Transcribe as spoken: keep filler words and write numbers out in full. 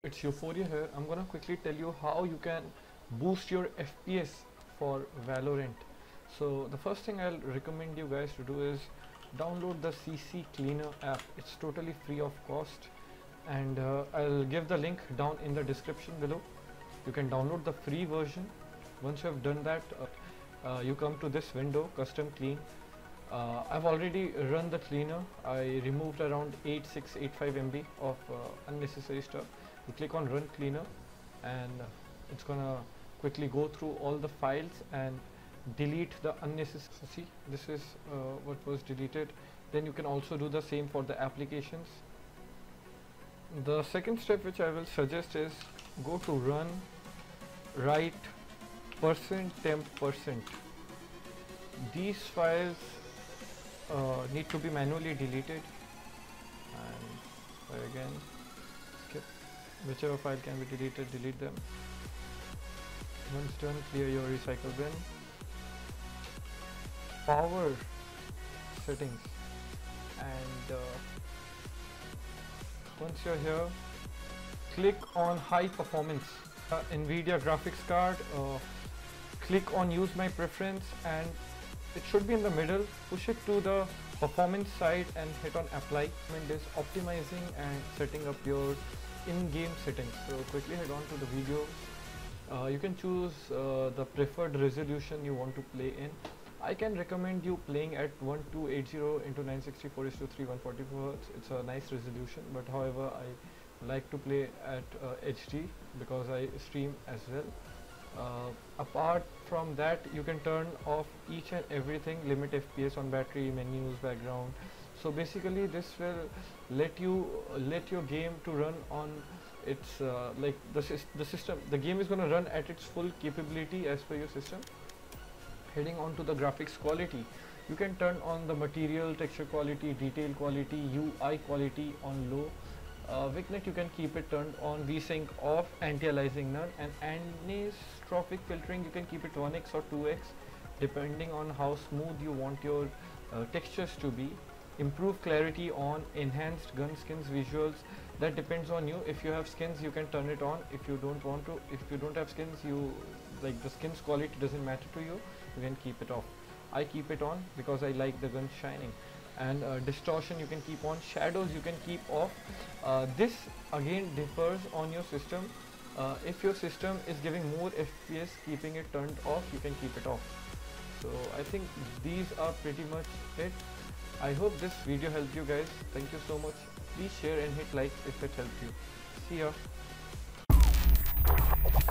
it's Euphoria here. I'm gonna quickly tell you how you can boost your F P S for Valorant. So the first thing I'll recommend you guys to do is download the C C Cleaner app. It's totally free of cost, and uh, I'll give the link down in the description below. You can download the free version. Once you have done that, uh, uh, you come to this window, custom clean. Uh, I've already run the cleaner. I removed around eight six eight five M B of uh, unnecessary stuff. You click on run cleaner, and uh, it's gonna quickly go through all the files and delete the unnecessary. See, this is uh, what was deleted. Then you can also do the same for the applications. The second step which I will suggest is go to run, write percent temp percent. These files uh, need to be manually deleted, and again skip whichever file can be deleted, delete them. Once done, clear your recycle bin. Power settings, and uh, once you're here, click on high performance, uh, NVIDIA graphics card. Uh, click on use my preference, and it should be in the middle. Push it to the performance side and hit on apply. And this optimizing and setting up your in-game settings. So quickly head on to the video. Uh, you can choose uh, the preferred resolution you want to play in. I can recommend you playing at twelve eighty into nine sixty-four is to three one forty-four hertz. It's a nice resolution, but however I like to play at uh, H D because I stream as well. Uh, apart from that, you can turn off each and everything, limit F P S on battery, menus, background. So basically this will let you uh, let your game to run on its uh, like the, syst the system. The game is going to run at its full capability as per your system. Heading on to the graphics quality, you can turn on the material, texture quality, detail quality, U I quality on low. Uh, Vignette, you can keep it turned on, VSync off, anti-aliasing none, and anisotropic filtering you can keep it one X or two X depending on how smooth you want your uh, textures to be. Improve clarity on, enhanced gun skins visuals, that depends on you. If you have skins, you can turn it on. If you don't want to, if you don't have skins, you like the skins quality doesn't matter to you, you can keep it off. I keep it on because I like the gun shining. And uh, distortion you can keep on, shadows you can keep off. Uh, this again differs on your system. Uh, if your system is giving more F P S, keeping it turned off, you can keep it off. So I think these are pretty much it. I hope this video helped you guys. Thank you so much. Please share and hit like if it helped you. See ya.